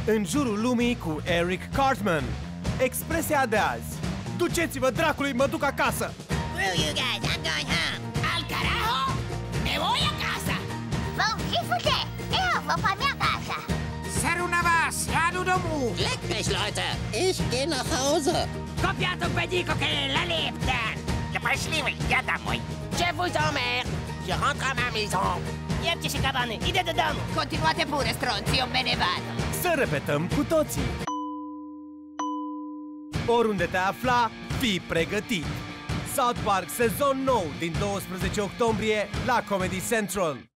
În jurul lumii cu Eric Cartman. Expresia de azi: duceți-vă dracului, mă duc acasă! Screw you guys, I'm going home. Al carajo, me voy a casa. Warum gehst du? Ich will bei mir casa. Seruna was, ja du domu. Leck mich, Leute. Ich geh nach Hause. Copiato pedico che la leptan. Ja, пошли вы, я домой. Je vous emmerde. Je rentre à ma maison. Ierci și cabane, idee de dăm! Continuate pure, stronți, eu me ne vado. Să repetăm cu toții! Oriunde te afla, fii pregătit! South Park sezon nou din 12 octombrie la Comedy Central.